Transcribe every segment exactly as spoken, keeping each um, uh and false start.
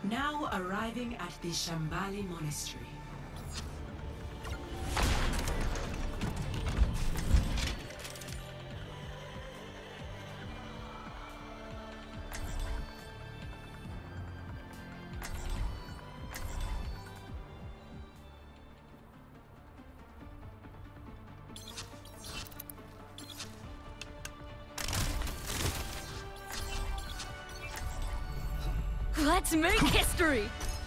Now arriving at the Shambali Monastery. Let's make history!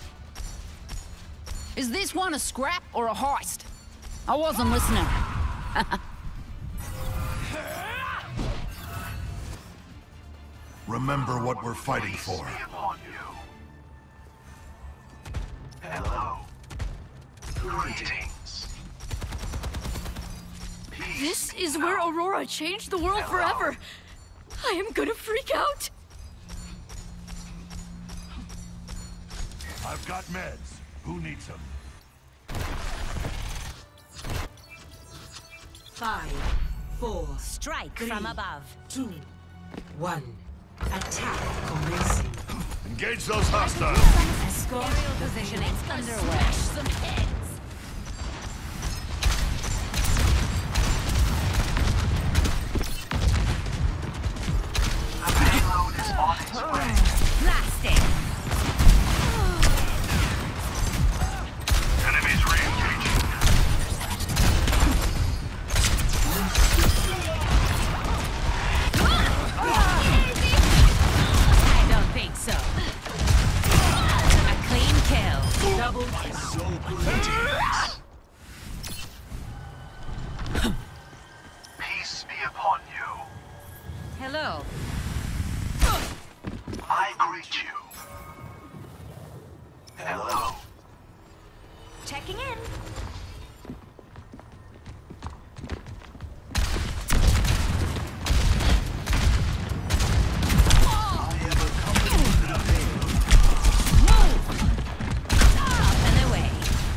Is this one a scrap or a heist? I wasn't listening. Remember what we're fighting for. Hello. Greetings. This is where Aurora changed the world forever! I am gonna freak out! I've got meds. Who needs them? Five, four, Strike three, from above. two, one. Attack commencing. Engage those hostiles! Escort Aerial the positioning underway. Smash some heads! The payload is on its way. Blasting. Enemies re-engaging. I don't think so. A clean kill. double My kill. soul greetings. Peace be upon you. Hello. I greet you. Hello. Checking in. I am accompanied to the payload. Up and away.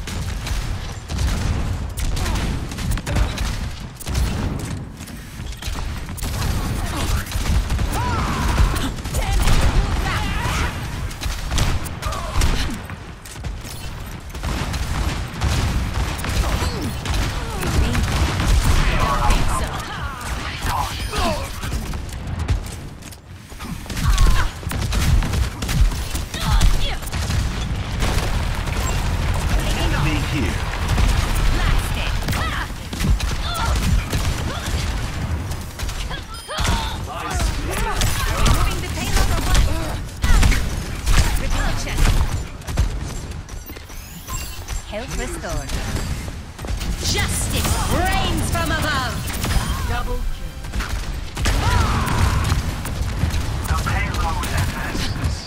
Enemy here. Removing the payload or what? Repulsion. Health restored. Justice reigns from above. Double kill. The payload advances.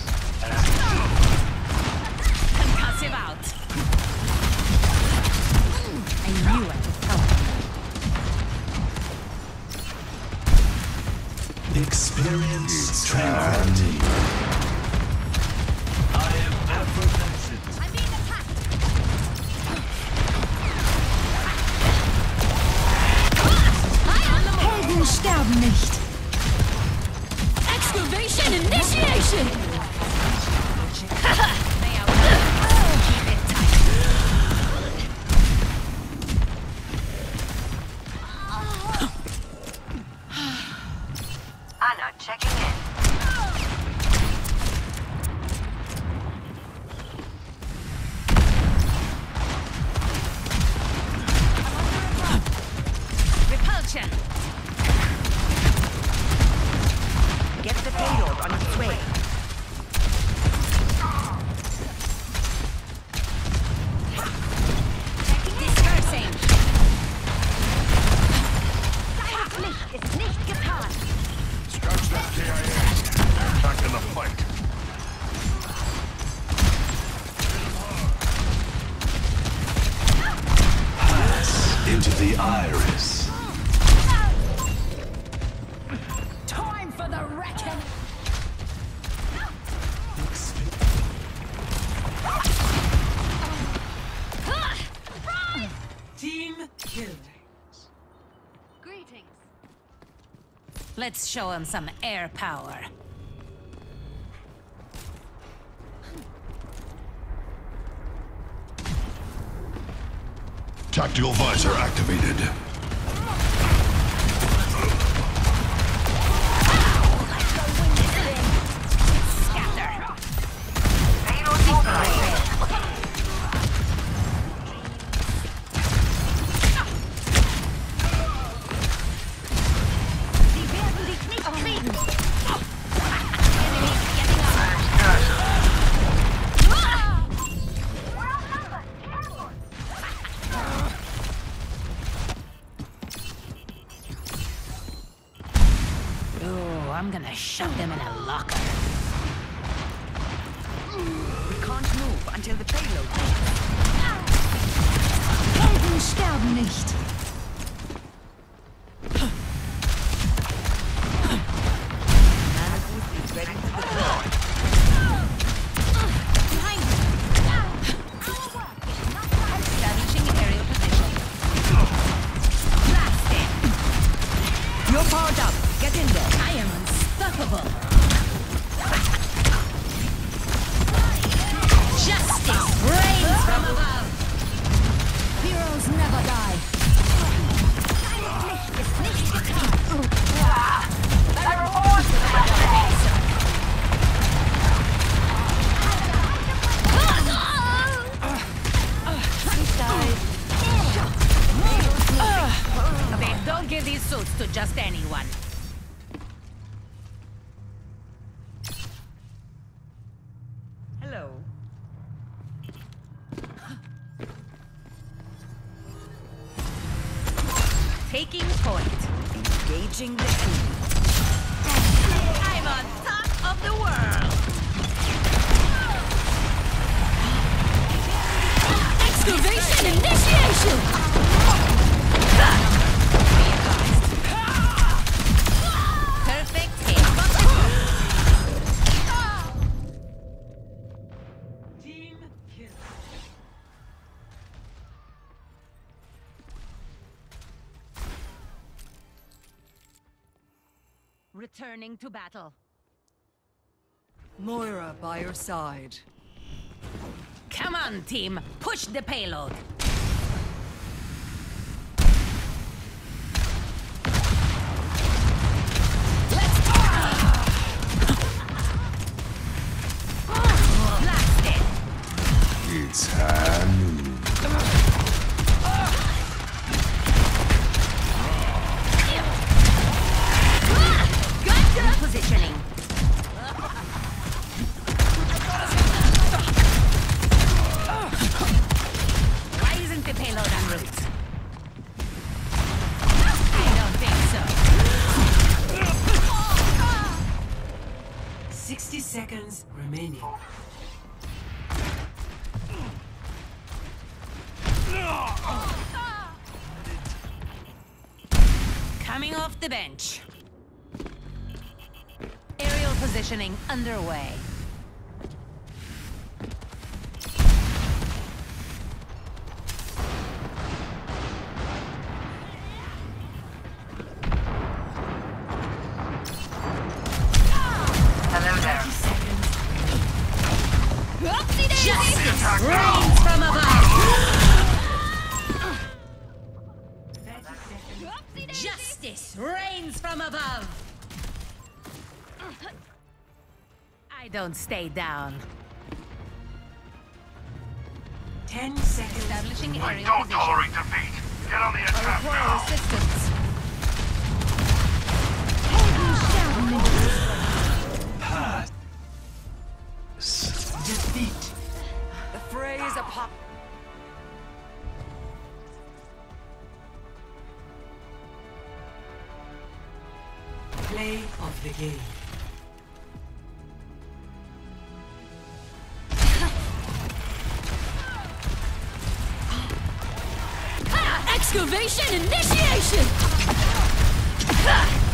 Concussive out. I knew I could help. Experience tranquility. I am effervescent. I'm being attacked. Helden sterben nicht! Excavation initiation! May I keep it tight. Anna checking in. Repulsion. Get the payload on its way. Dispersing. Das Licht ist nicht getan. Scratch that K I A. They're back in the fight. Pass into the iris. Time for the reckon! Team kill. Greetings. Let's show him some air power. Tactical visor activated. Oh, I'm gonna shove them in a locker. We can't move until the payload. Helden sterben nicht. Manacles is ready to deploy. Behind you. Establishing aerial position. Blast it. You're powered up. Get in there. I am unstoppable. Justice reigns from above. Heroes never die. They don't give these suits to just anyone. Hello. Taking point. Engaging the enemy. I'm on top of the world. Excavation initiation! Perfect hit. Team kill. Returning to battle. Moira by your side. Come on, team. Push the payload. Blast it. It's high noon. Repositioning. Why isn't the payload en route? I don't think so. Sixty seconds remaining. Coming off the bench. Aerial positioning underway. Hello there. Justice reigns from above. Justice reigns from above. I don't stay down. Ten seconds. Establishing I aerial don't position. tolerate defeat. Get on the attack Require now. assistance. Pass. Defeat. The fray is upon. Play of the game. Excavation initiation!